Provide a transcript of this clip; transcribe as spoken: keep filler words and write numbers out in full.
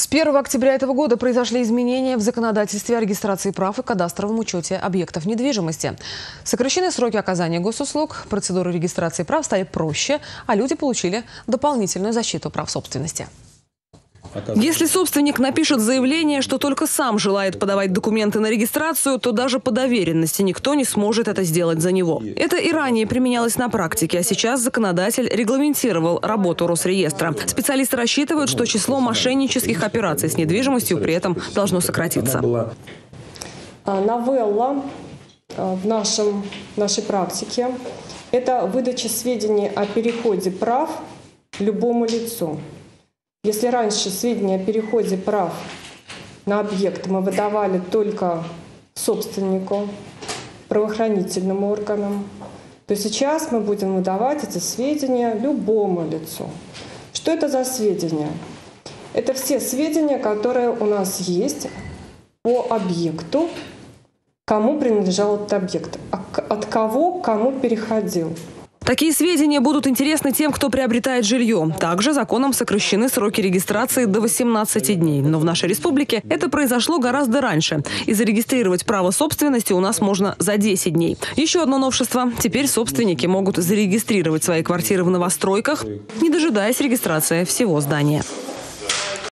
С первого октября этого года произошли изменения в законодательстве о регистрации прав и кадастровом учете объектов недвижимости. Сокращены сроки оказания госуслуг, процедура регистрации прав стали проще, а люди получили дополнительную защиту прав собственности. Если собственник напишет заявление, что только сам желает подавать документы на регистрацию, то даже по доверенности никто не сможет это сделать за него. Это и ранее применялось на практике, а сейчас законодатель регламентировал работу Росреестра. Специалисты рассчитывают, что число мошеннических операций с недвижимостью при этом должно сократиться. Новелла в нашем, нашей практике – это выдача сведений о переходе прав любому лицу. Если раньше сведения о переходе прав на объект мы выдавали только собственнику, правоохранительным органам, то сейчас мы будем выдавать эти сведения любому лицу. Что это за сведения? Это все сведения, которые у нас есть по объекту, кому принадлежал этот объект, от кого к кому переходил. Такие сведения будут интересны тем, кто приобретает жилье. Также законом сокращены сроки регистрации до восемнадцати дней. Но в нашей республике это произошло гораздо раньше. И зарегистрировать право собственности у нас можно за десять дней. Еще одно новшество. Теперь собственники могут зарегистрировать свои квартиры в новостройках, не дожидаясь регистрации всего здания.